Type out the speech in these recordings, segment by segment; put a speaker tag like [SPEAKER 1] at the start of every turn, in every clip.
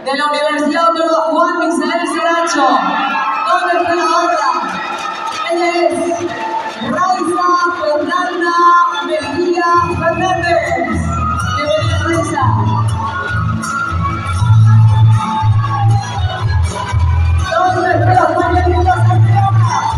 [SPEAKER 1] de la Universidad Autónoma Juan Misael Saracho. ¿Dónde está la otra? Ella es Raiza Fernanda Mejía Fernández. Bienvenida, Raiza. ¿Dónde está la Juanita Santiago?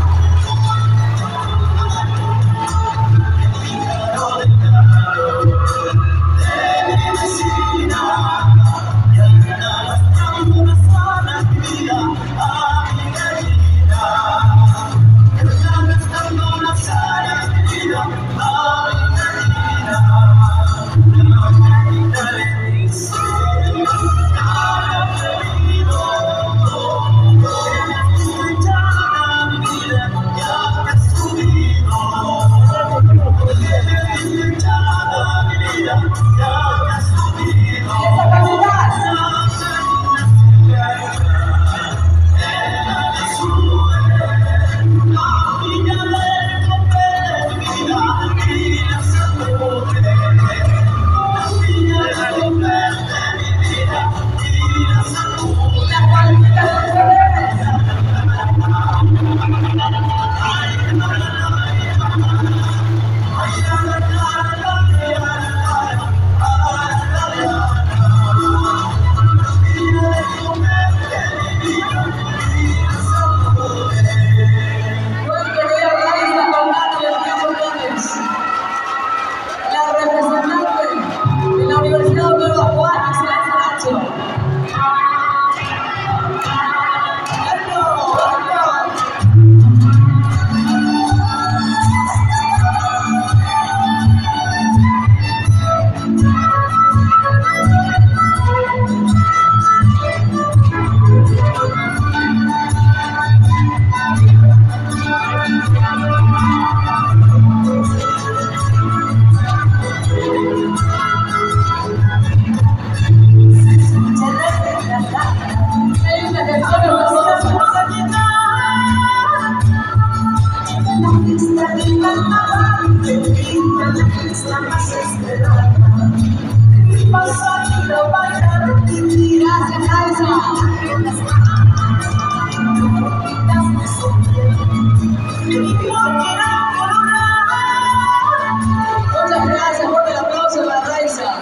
[SPEAKER 1] Muchas gracias, fuerte el aplauso para Raiza.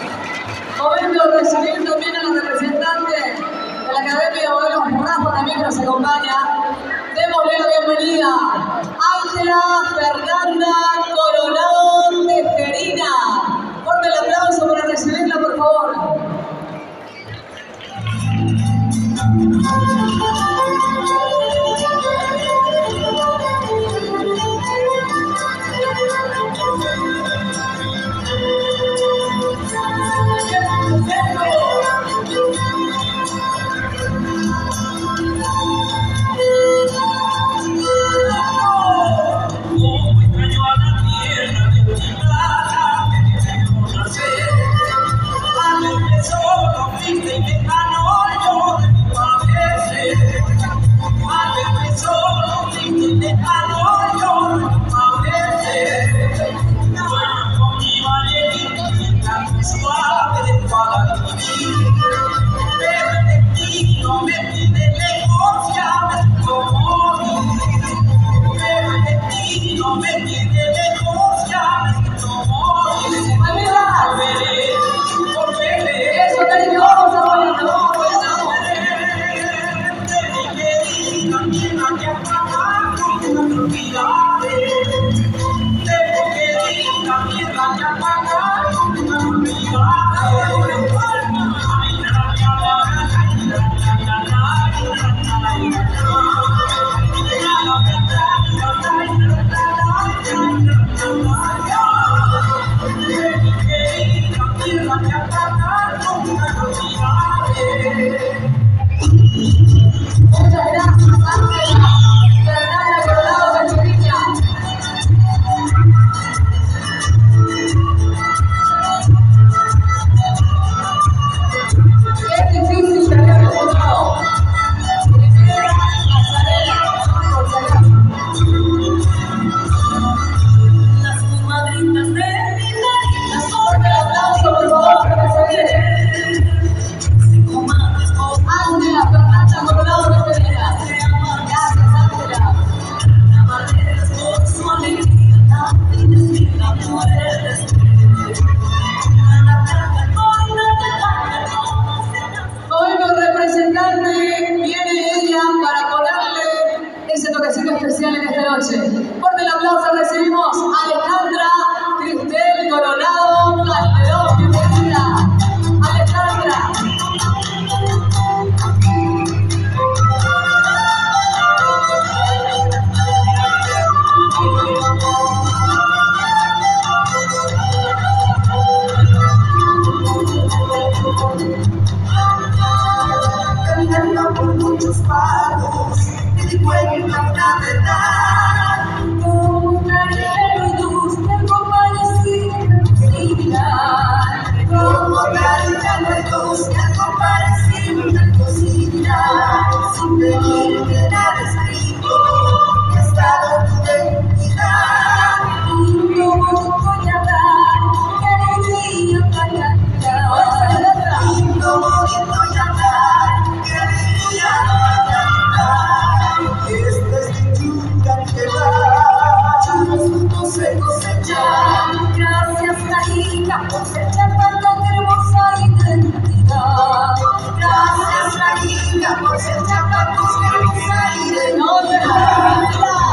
[SPEAKER 1] Momento de recibir también a la representante de la Academia de Modelos Rafa, también nos acompaña. Démosle la bienvenida a Ángela Fernanda Coronado Tejerina. Fuerte el aplauso para recibirla, por favor. Marina, por ser tan hermosa identidad. Gracias, Marina, por ser tan hermosa identidad.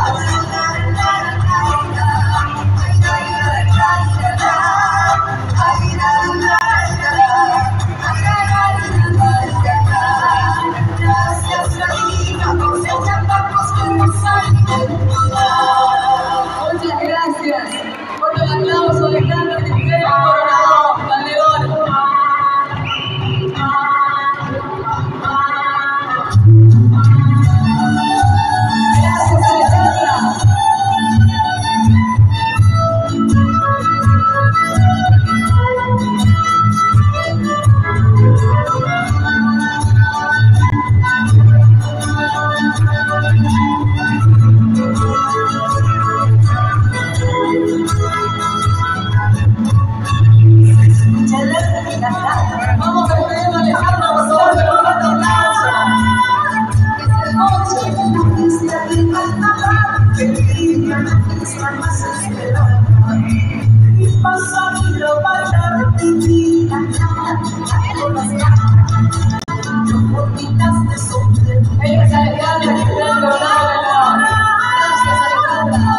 [SPEAKER 1] Muchas gracias. Por el aplauso de Carlos Quintero Coronado, Calderón. Gracias, Alejandra. Vamos a despedir a Alejandra, por favor, con un fuerte aplauso. Ella es Alejandra Quintero Coronado. Gracias, Alejandra.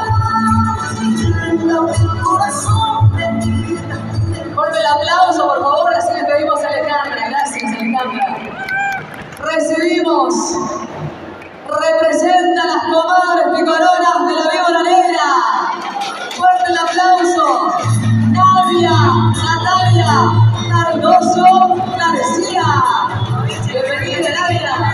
[SPEAKER 1] Fuerte el aplauso, por favor, así le pedimos a Alejandra. Gracias, Alejandra. Recibimos, representa a las comadres picaronas de la Víbora Negra. Fuerte el aplauso. Nadia, Natalia, Cardoso, García. Bienvenida, Nadia.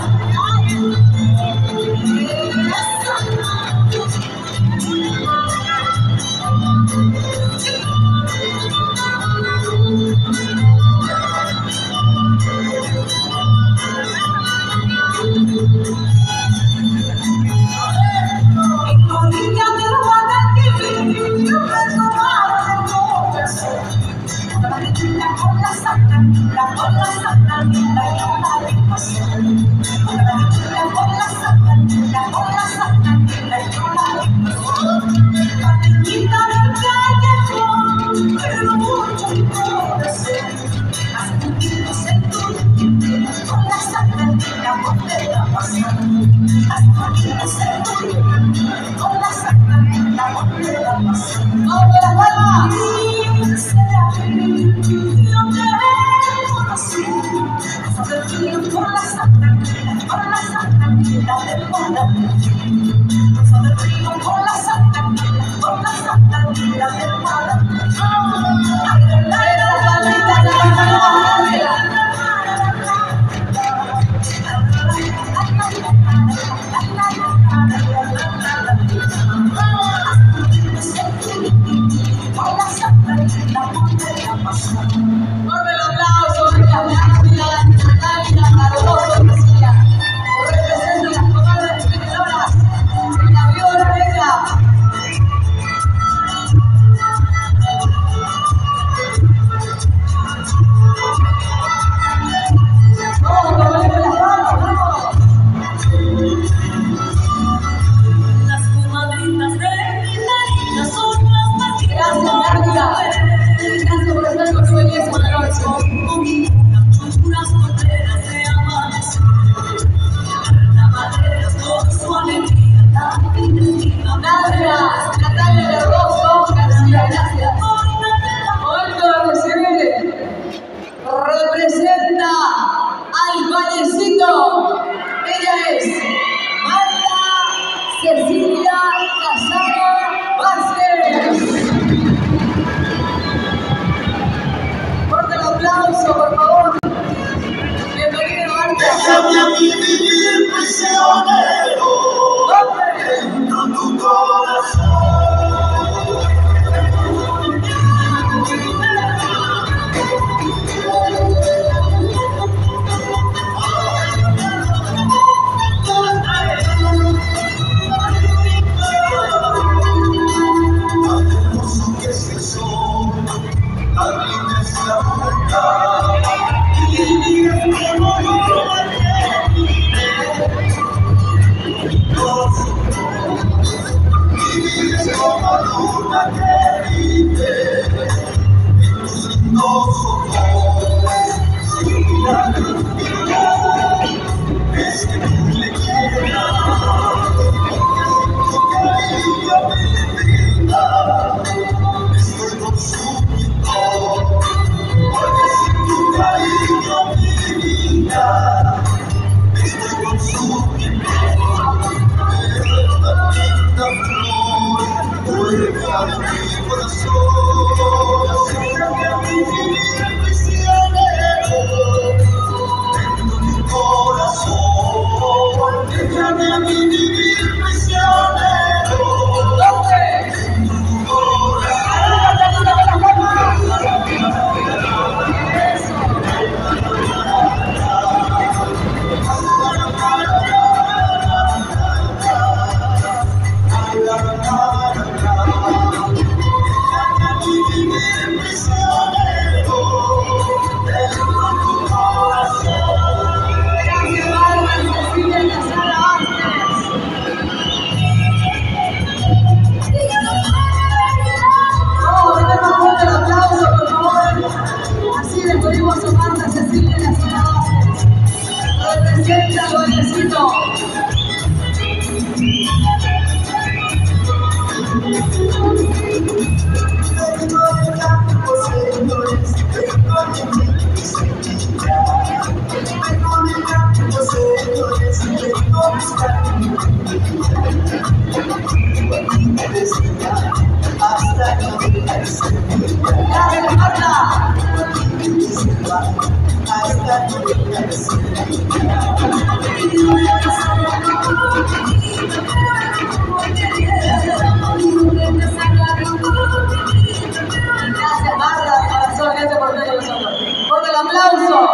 [SPEAKER 1] Marta, corazón, gracias por estar con nosotros. Fuerte el aplauso.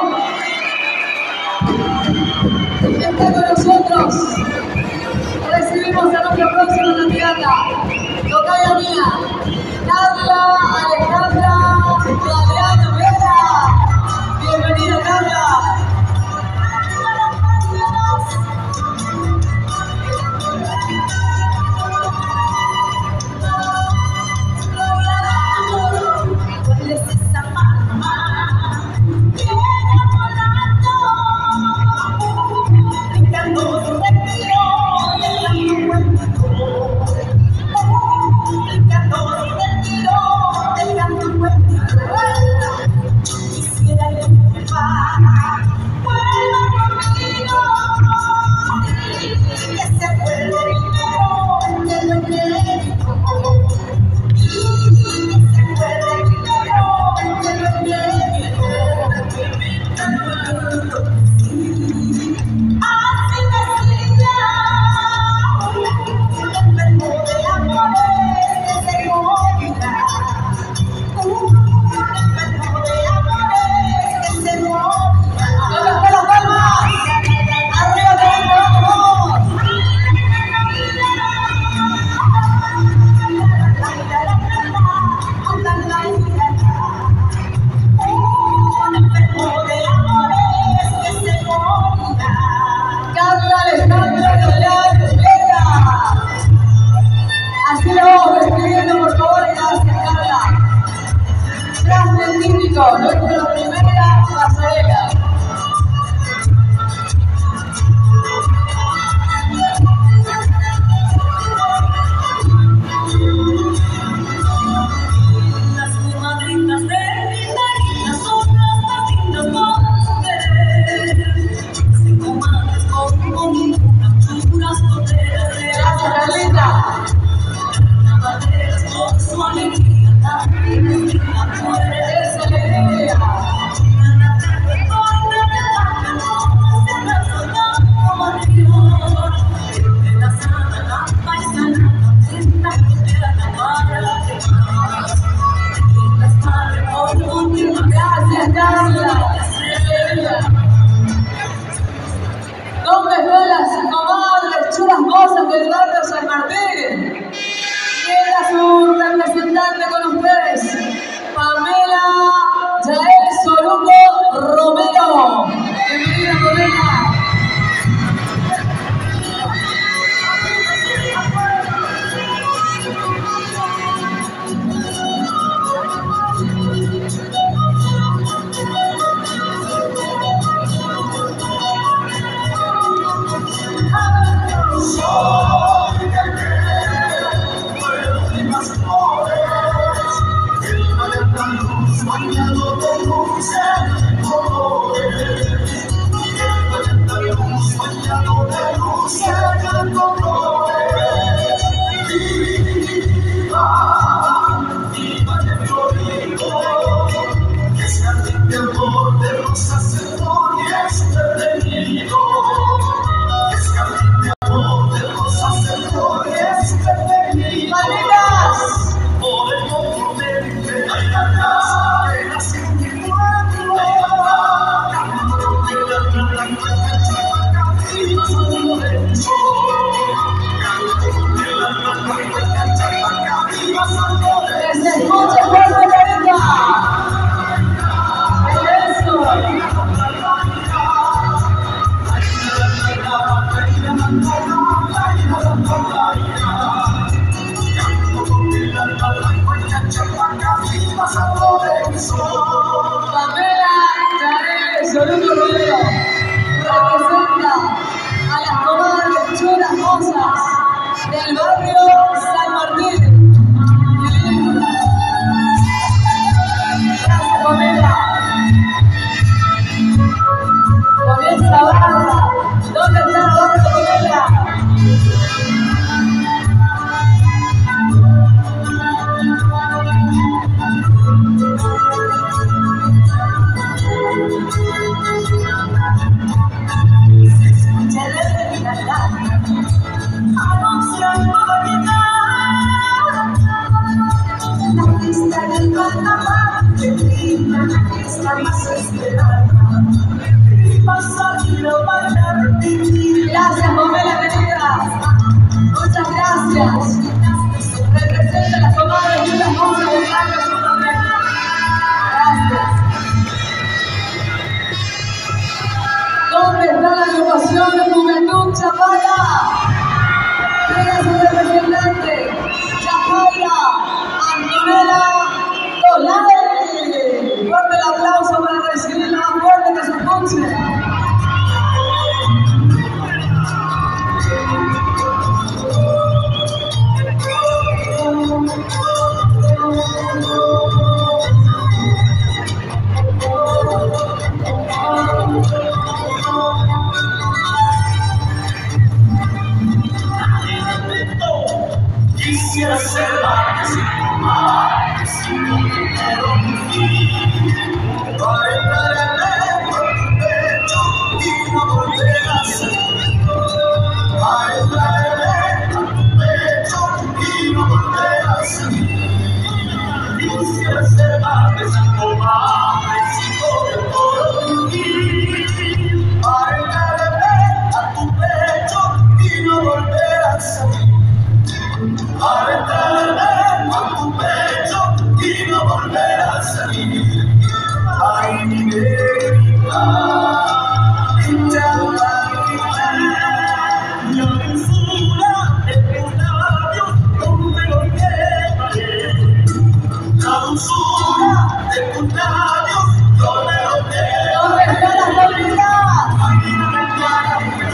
[SPEAKER 1] Está con nosotros. Recibimos a nuestra próxima candidata, tocaya mía, Carla Alejandra Galeano Vera. Bienvenida, Carla. Nuestra primera pasarela.
[SPEAKER 2] Las comadritas de mi marina son las más lindas por ver. Sin comadres como ninguna, puras toreras de
[SPEAKER 1] Gracias, Carlita.
[SPEAKER 2] carnavaleras con su alegría tan divina muere.
[SPEAKER 1] Esa alegría. Gracias, Carla. ¿Dónde están las comadres chulas mozas del barrio San Martín? Llega su representante con ustedes, Pamela Yael Soruco Romero. Bienvenida, Pamela. Pamela Yael Soruco Romero representa a las comadres chulas mozas del barrio San Martín. Gracias, Pamela. Con esa barra, ¿dónde está la barra de Pamela?
[SPEAKER 2] amarte, está más esperada. Y pasarlo bailarte.
[SPEAKER 1] Gracias, Pamela querida. Muchas gracias. Representa las comadres de las cosas de Blanca Sudamérica. Gracias. ¿Dónde está la agrupación de Juventud Chapala? ¿Quién es su representante? Yajaira Antonella Dolare. Fuerte el aplauso para recibirla más fuerte que se escuche.
[SPEAKER 2] Quisiera ser más sin tomar, sin dinero ni fin, para entrarme por tu pecho y no volver a salir. Para entrarme por tu pecho y no volver a salir. Quisiera ser más sin tomar, sin poder por ti. Para entrarme a tu pecho y no volver a salir. Aventarme a tu pecho y no volver a salir. Ay, mi negrita, la dulzura de tus labios, donde lo llevaré. La dulzura de tus labios, donde lo llevaré.
[SPEAKER 1] ¿Dónde están las gorritas?
[SPEAKER 2] Ay, mi negrita.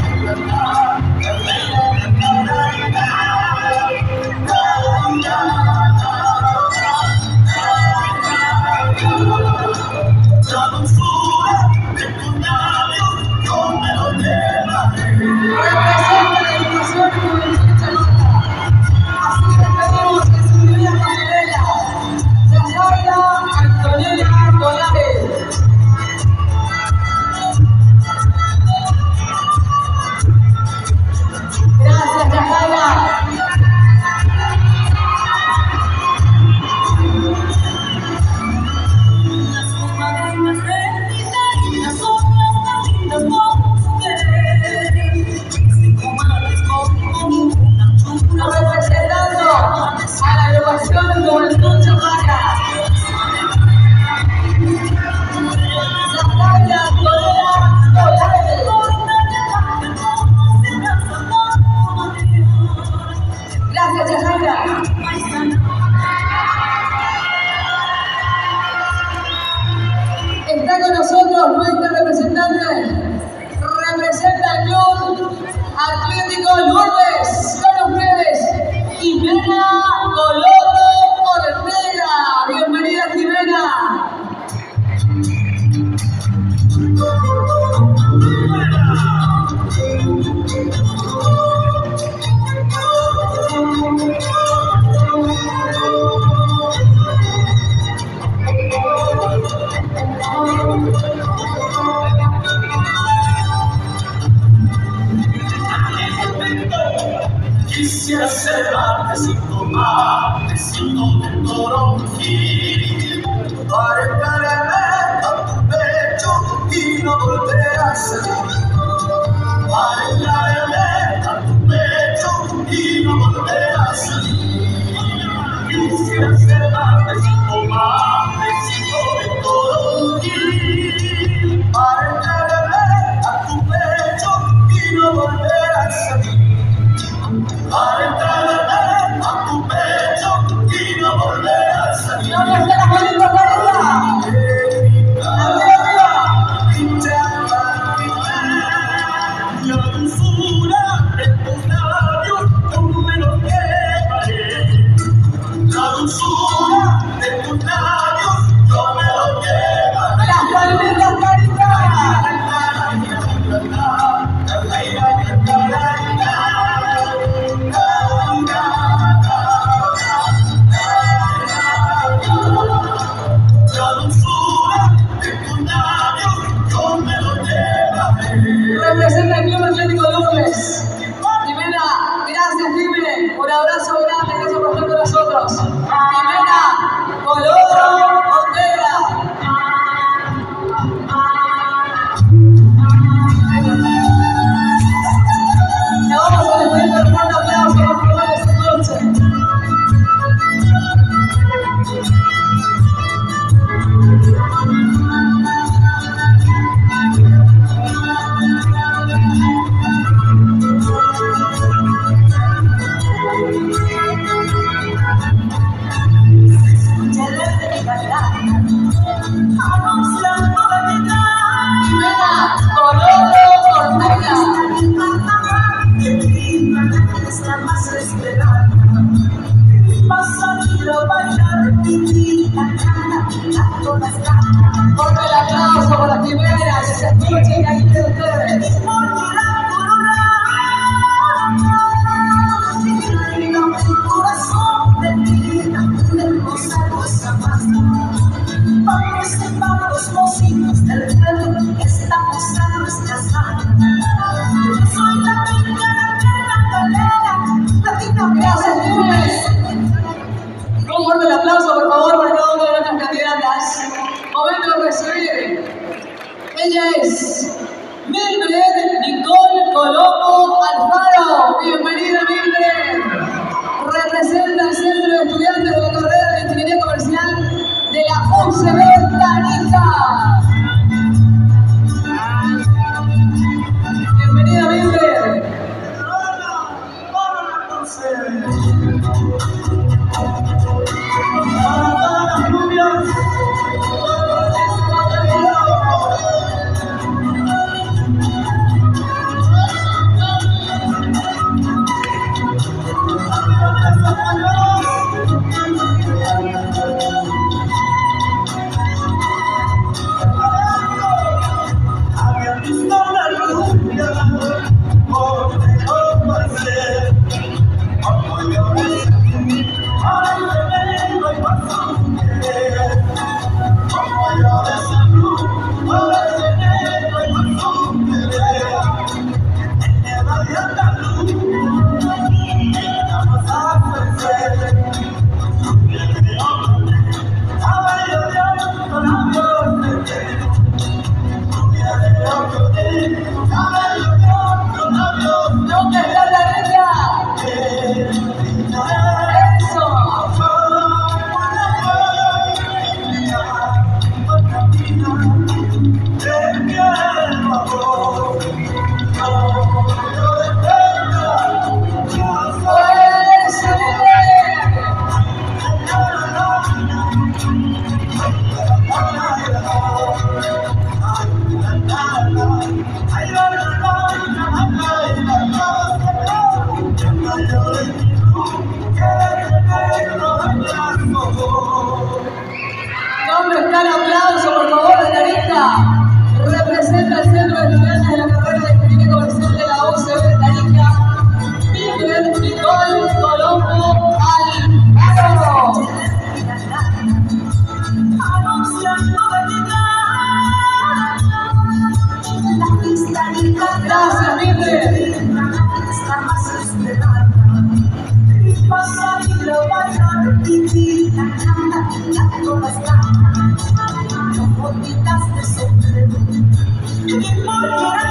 [SPEAKER 2] La dulzura de tus labios, yo me lo llevaré.
[SPEAKER 1] Representa la educación y Juventud Chapala. Así que pedimos que su vida pasarela. Yajaira Antonella Dolare. Gracias, Yajaira.
[SPEAKER 2] Las comadrinas de mi reina son las más lindas por querer. Mis comadres con una chula.
[SPEAKER 1] Representando a la agrupación de Juventud Chapala. Yajaira Antonella Dolare. Gracias, Yajaira. Está con nosotros nuestra representante. Representa el Club Atlético Lourdes. Con ustedes, Jimena Coloto Ortega. Bienvenida, Jimena.
[SPEAKER 2] Quisiera ser más sin tomar, anunciando la llegada.
[SPEAKER 1] Jimena Colombo Cornelia.
[SPEAKER 2] Está más esperada. Vas a ir a bailar y la canta a todas las.
[SPEAKER 1] Fuerte el aplauso por las primeras. Escuchen ahí de ustedes.
[SPEAKER 2] Los mocitos del pueblo estamos a nuestras manos. Soy la pinta, la calera, la pinta.
[SPEAKER 1] Gracias, Luis. Un fuerte el aplauso, por favor, para cada una de nuestras candidatas. Momento de recibir. Ella es Mildred Nicole Colombo Alfaro. Bienvenida, Mildred. Representa el Centro de Estudiantes de la carrera de Ingeniería Comercial de la UCB Tarija. Bienvenida, Mildred. ¿Dónde está la niña? Eso. ¿Dónde está el aplauso, por favor, de Tarija? Representa el Centro de Estudiantes de la carrera de Ingeniería Comercial de la UCB Tarija, Mildred Nicole Colombo Alfaro.
[SPEAKER 2] Anunciando la llegada.
[SPEAKER 1] Gracias, Mildred.
[SPEAKER 2] Está más esperada. Vas a ir a bailar y la canta a todas las. Son bonitas de sombrero y porque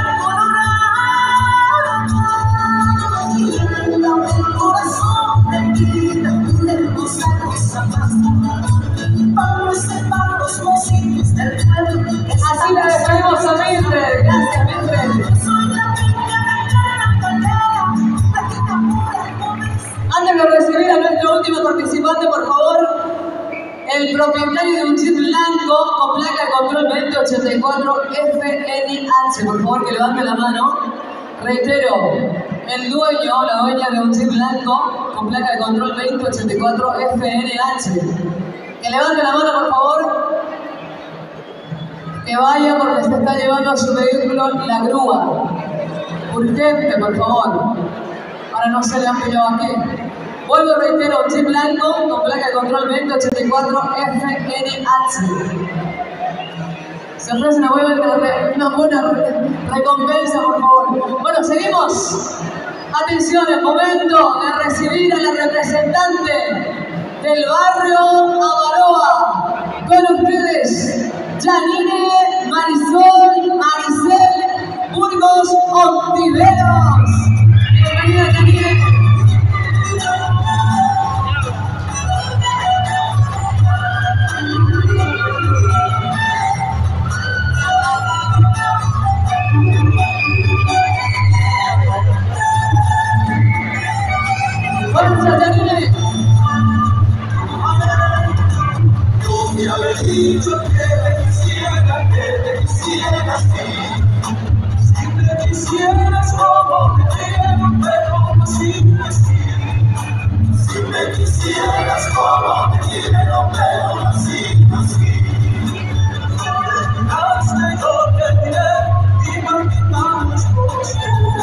[SPEAKER 2] colorado y el corazón de vida hermosa cosa más. Vamos a separar los mocitos del pueblo.
[SPEAKER 1] Así la despedimos a Mildred. Gracias, Mildred.
[SPEAKER 2] Soy la pinta, la calera, la quita pura.
[SPEAKER 1] Antes de recibir a nuestro último participante, por favor, el propietario de un Jeep blanco con placa de control 2084 FNH, por favor que levante la mano. Reitero, el dueño o la dueña de un Jeep blanco con placa de control 2084 FNH. Que levante la mano, por favor. Que vaya porque se está llevando a su vehículo la grúa. Urgente, por favor. Para no se le han pillado aquí. Vuelvo y reitero, Jeep blanco con placa de control 2084 FNH. Se ofrece una buena recompensa, por favor. Bueno, seguimos. Atención, es momento de recibir a la representante del barrio Amaroa. Con ustedes, Janine Maricel Burgos Ontiveros. Bienvenida, Janine. ¡Fuerza, Janine!
[SPEAKER 2] Tú me habías dicho que quisieras como te quiero, pero no sigues. Si me quisieras como te quiero, pero no sigues. Hasta yo te diré, imaginamos cosas.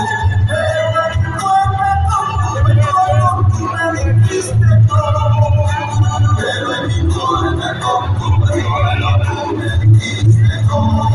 [SPEAKER 2] Pero me dijiste todo. Pero en mi cuerpo con tu pelo tú me dijiste todo.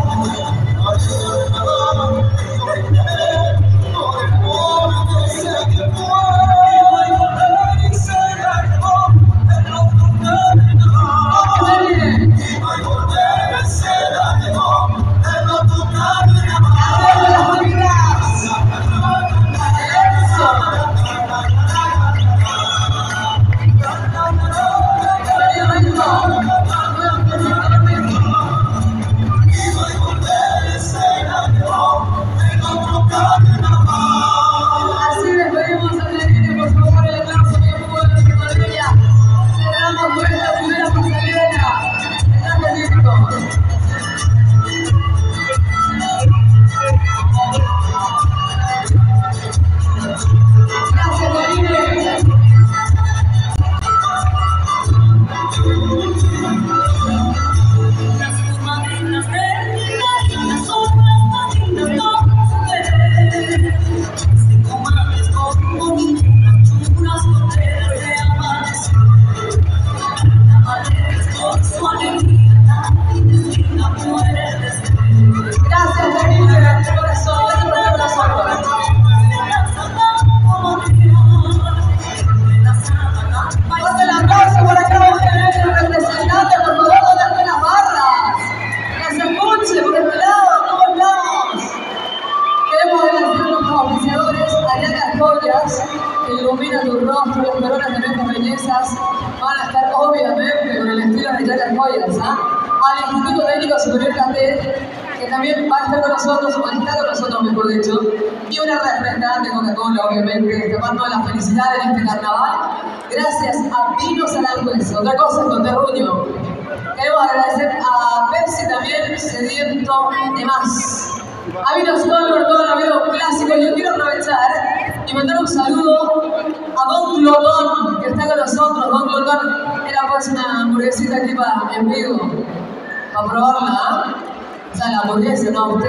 [SPEAKER 2] Ilumina tu rostro, las coronas de nuestras bellezas van a estar obviamente con el estilo de Yacas Joyas, al Instituto Técnico Superior Catet, que también va a estar con nosotros, o está con nosotros mejor dicho, y una representante de Coca-Cola, obviamente, destapando toda la felicidad en este carnaval, gracias a Vinos Aranjuez. Otra cosa, con terruño. Queremos agradecer a Pepsi también, sediento de más. A Vinos Color, todo lo veo clásico. Yo quiero aprovechar y mandar un saludo a Don Glotón, que está con nosotros. Don Glotón era pues una hamburguesita aquí en vivo, para probarla, O sea, la hamburguesa, no usted.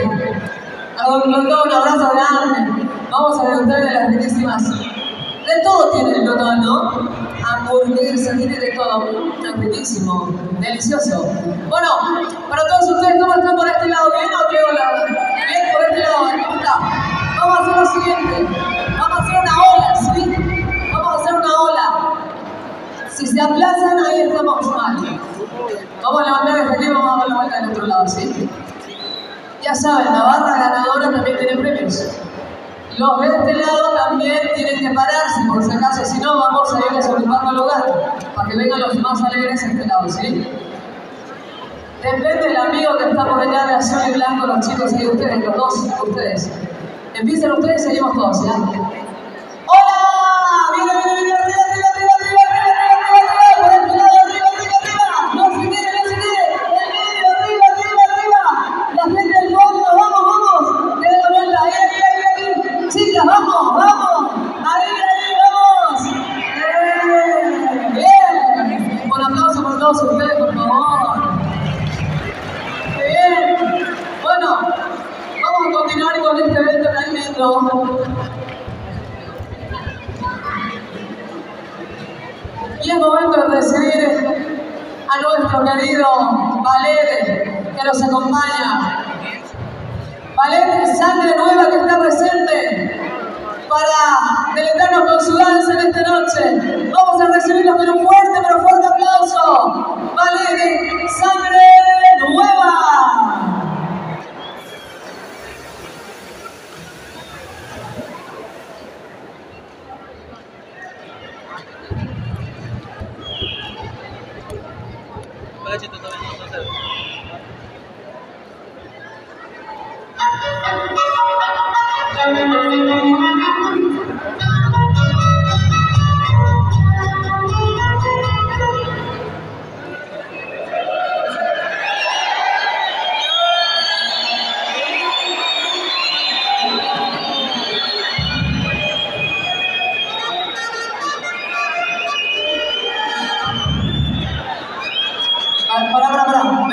[SPEAKER 2] A Don Glotón, un abrazo grande. Vamos a degustar de las riquísimas. De todo tiene el Glotón, ¿no? Hamburguesa, tiene de todo. Riquísimo, delicioso. Bueno, para todos ustedes, ¿cómo están por este lado? ¿Bien o qué hola? Bien, por este lado, ¿cómo está? Vamos a hacer lo siguiente. Vamos a hacer una ola, ¿sí? Vamos a hacer una ola. Si se aplazan, ahí estamos mal. Vamos a levantar desde aquí, vamos a dar la vuelta del otro lado, ¿sí? Ya saben, la barra ganadora también tiene premios. Los de este lado también tienen que pararse, por si acaso, si no, vamos a ir desordenando el lugar, para que vengan los más alegres a este lado, ¿sí? Depende del amigo que está por allá de azul y blanco, los chicos y ustedes, los dos, ustedes. Empiecen ustedes y seguimos todos, ¿ya? ¡Hola! ¡Viene, arriba, arriba, arriba, arriba, arriba, arriba, arriba! ¡Por este lado, arriba, arriba, arriba! ¡No se quede, no se quede! ¡Arriba, arriba, arriba, arriba! ¡La gente del fondo, vamos, vamos! ¡Den la vuelta! ¡Ahí, ahí, ahí, ahí! ¡Chicas, vamos, vamos! ¡Ahí, ahí, vamos! ¡Bien! Un aplauso por todos ustedes, por favor. Bien. Bueno, vamos a continuar con este evento tan lindo. Y es momento de recibir a nuestro querido Valer, que nos acompaña. Valer, sangre nueva que está presente para deleitarnos con su danza en esta noche. Vamos a recibirlos con un fuerte, pero fuerte aplauso. Valer, sangre nueva.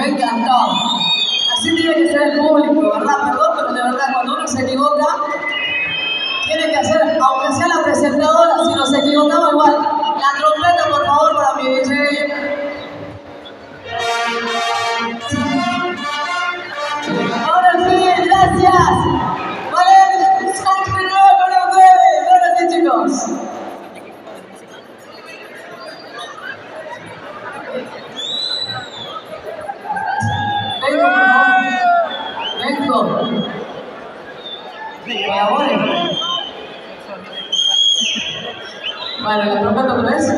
[SPEAKER 1] me encantó. Así tiene que ser el público, ¿verdad? Perdón, pero de verdad, cuando uno se equivoca, tiene que hacer, aunque sea la presentadora, si nos equivocamos igual. La trompeta, por favor, para mi DJ. Ahora sí, gracias. Vale, Sánchez de nuevo con ustedes. Ahora sí, chicos. Vengo, por favor. Vengo. Colabore. Vale, la trompeta otra vez.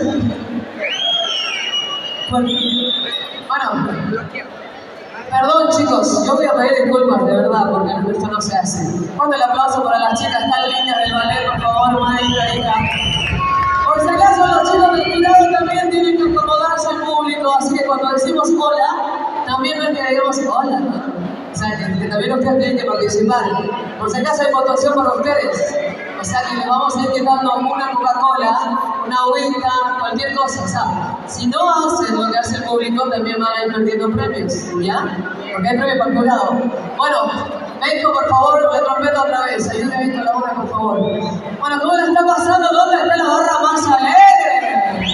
[SPEAKER 1] Bueno, perdón chicos, yo voy a pedir disculpas de verdad porque esto no se hace. Ponte el aplauso para las chicas tan lindas del ballet, por favor, Maika, hija. Por si acaso los chicos del jurado también tienen que acomodarse al público, así que cuando decimos hola, también ven que digamos hola, ¿no? O sea, que también ustedes tienen que participar. Por si acaso hay votación para ustedes. O sea, que les vamos a ir quitando una Coca-Cola, una agüita, cualquier cosa. O sea, si no hacen lo que hace el público, también van a ir perdiendo premios, ¿ya? Porque hay premios para el jurado. Bueno, México, por favor, la trompeta otra vez. Ayúdenme con la una, por favor. Bueno, ¿cómo le está pasando? ¿Dónde está la barra más alegre?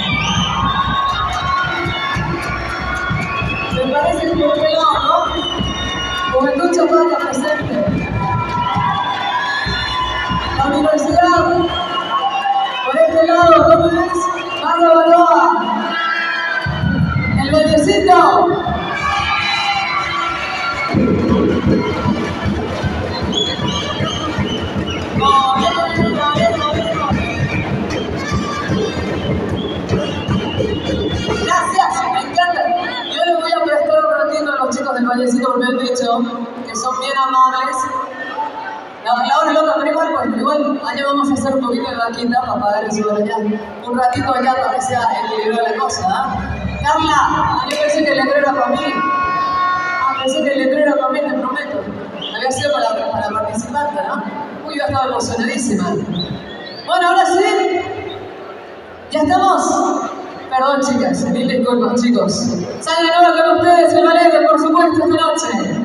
[SPEAKER 1] Me parece que por qué no, ¿no? Juventud Chapata presente. La universidad. Por este lado, ¿cómo es? Mario Baroa. El Bellecito. Gracias, me encanta. Yo les voy a prestar un ratito a los chicos del Vallecito porque me han dicho que son bien amables. La hora loca, pero igual allá vamos a hacer un poquito de vaquita para pagar eso de allá. Un ratito allá para que sea equilibrada la cosa, ¿eh? Carla, yo pensé que el letrero era para mí. Pensé que el letrero era para mí, te prometo. Había sido para participante, ¿no? Uy, yo estaba emocionadísima. Bueno, ahora sí. ¿Ya estamos? Perdón, chicas, mil disculpas, chicos. Salgan ahora con ustedes el ballet, por supuesto, esta noche.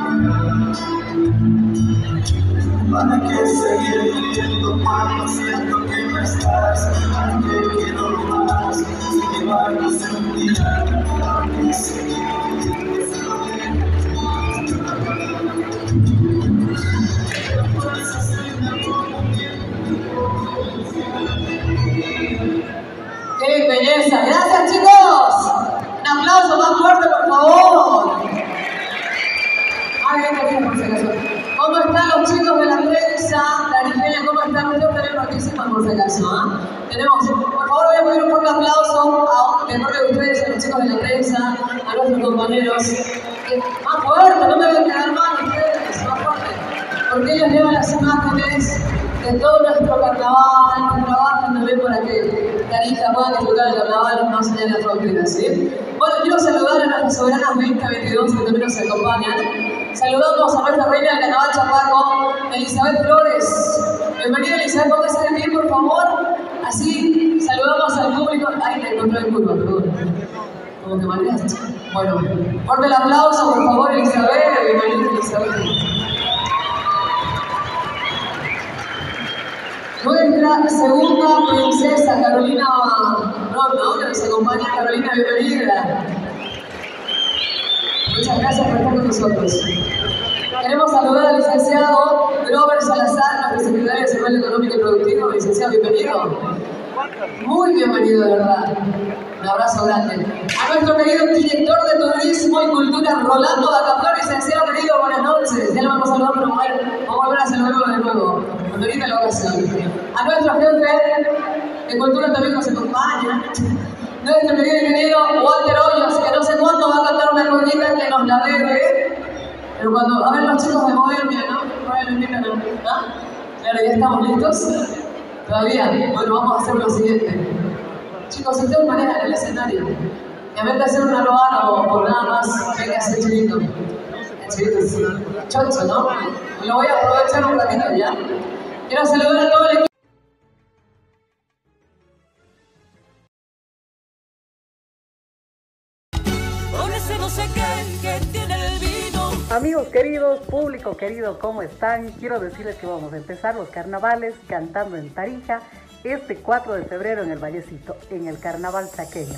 [SPEAKER 2] ¿Para qué seguir viviendo cuando siento que no estás? ¿Para qué quiero más? Sin embargo, sentía que seguir
[SPEAKER 1] ¡Qué belleza! ¡Gracias, chicos! Un aplauso más fuerte, por favor. Por si acaso. ¿Cómo están los chicos de la prensa tarijeña? ¿Cómo están? Ustedes también participan, por si acaso. Tenemos, por favor, voy a pedir un fuerte aplauso de parte de ustedes, a los chicos de la prensa, a nuestros compañeros. Más fuerte, no me voy a quedar mal ustedes, más fuerte. Porque ellos llevan las imágenes de todo nuestro carnaval, que trabajan también para que Tarija pueda disfrutar el carnaval más allá de las fronteras, ¿sí? Bueno, quiero saludar a nuestras soberanas 2022 que también nos acompañan. Saludamos a nuestra reina del carnaval Chapaco, Elizabeth Flores. Bienvenida, Elizabeth, póngase de pie, por favor. Así saludamos al público. Ay, me encontré el curva, perdón. ¿Cómo te mareaste? Bueno, fuerte el aplauso, por favor, Elizabeth. Bienvenida, Elizabeth. Nuestra segunda princesa, Carolina Ronda, que nos acompaña. Carolina, bienvenida. Muchas gracias por estar con nosotros. Queremos saludar al licenciado Grover Salazar, nuestro secretario de Desarrollo Económico y Productivo. Licenciado, bienvenido. Muy bienvenido, de verdad. Un abrazo grande. A nuestro querido director de Turismo y Cultura, Rolando Dacaplar. Licenciado querido, buenas noches. Ya lo vamos a saludar, pero vamos a volver a saludarlo de nuevo. Cuando ahorita la ocasión. A nuestro jefe de Cultura también nos acompaña. Nuestro querido ingeniero Walter Hoyos, que no sé cuándo va a cantar una cornita que nos la debe. Pero cuando, a ver los chicos de Bohemia, ¿no? ¿No? Claro, ya estamos listos. Todavía. Bueno, vamos a hacer lo siguiente. Chicos, si ustedes manejan el escenario, y en vez de hacer una loana o por nada más, venga ese chilito. El chilito es chocho, ¿no? Lo voy a aprovechar un ratito ya. Quiero saludar a todo el equipo.
[SPEAKER 3] Amigos queridos, público querido, ¿cómo están? Quiero decirles que vamos a empezar los carnavales cantando en Tarija este 4 de febrero en el Vallecito, en el carnaval chaqueño.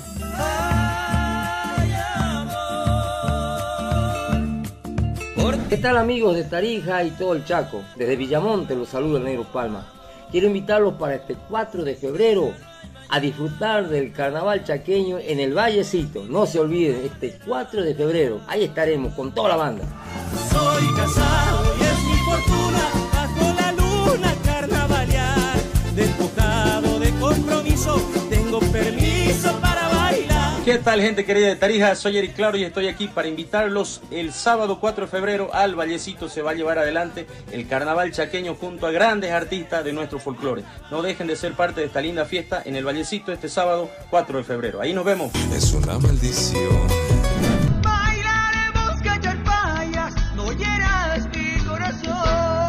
[SPEAKER 4] ¿Qué tal, amigos de Tarija y todo el Chaco? Desde Villamonte los saluda el Negro Palma. Quiero invitarlos para este 4 de febrero a disfrutar del carnaval chaqueño en el Vallecito. No se olviden, este 4 de febrero, ahí estaremos con toda la banda.
[SPEAKER 5] Soy casado y es mi fortuna bajo la luna carnavalear. Despojado de compromiso, tengo permiso para bailar.
[SPEAKER 6] ¿Qué tal, gente querida de Tarija? Soy Eric Claro y estoy aquí para invitarlos el sábado 4 de febrero al Vallecito. Se va a llevar adelante el carnaval chaqueño junto a grandes artistas de nuestro folclore. No dejen de ser parte de esta linda fiesta en el Vallecito este sábado 4 de febrero. Ahí nos vemos.
[SPEAKER 7] Es una maldición.
[SPEAKER 5] Bailaremos cacharpayas, no hieras mi corazón.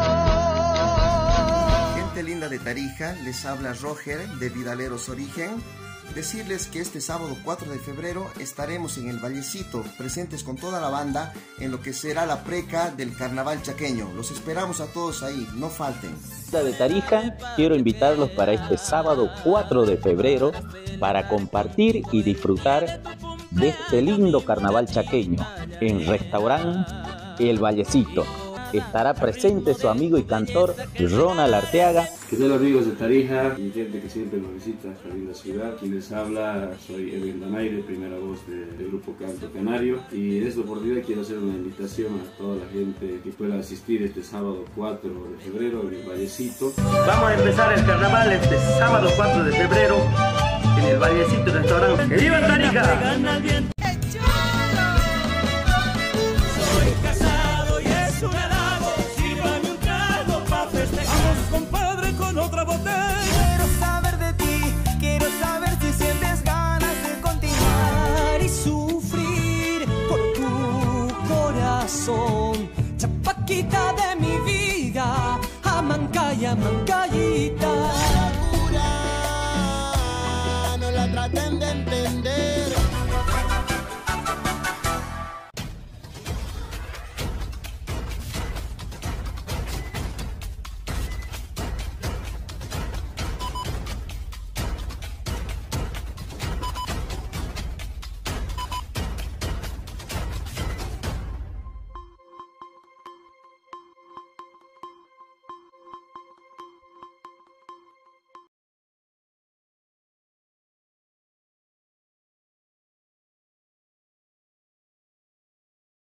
[SPEAKER 8] Gente linda de Tarija, les habla Roger de Vidaleros Origen. Decirles que este sábado 4 de febrero estaremos en el Vallecito, presentes con toda la banda en lo que será la preca del carnaval chaqueño. Los esperamos a todos ahí, no falten.
[SPEAKER 9] De Tarija, quiero invitarlos para este sábado 4 de febrero para compartir y disfrutar de este lindo carnaval chaqueño en restaurante El Vallecito. Estará presente su amigo y cantor Ronald Arteaga.
[SPEAKER 10] ¿Qué tal, amigos de Tarija? Mi gente que siempre nos visita esta linda ciudad. Quien les habla, soy Edwin Donaire, primera voz del grupo Canto Canario. Y en esta oportunidad quiero hacer una invitación a toda la gente que pueda asistir este sábado 4 de febrero en el Vallecito.
[SPEAKER 11] Vamos a empezar el carnaval este sábado 4 de febrero en el Vallecito Restaurante. ¡Que viva Tarija!
[SPEAKER 5] Chapaquita de mi vida, Amancaya, Mancayita.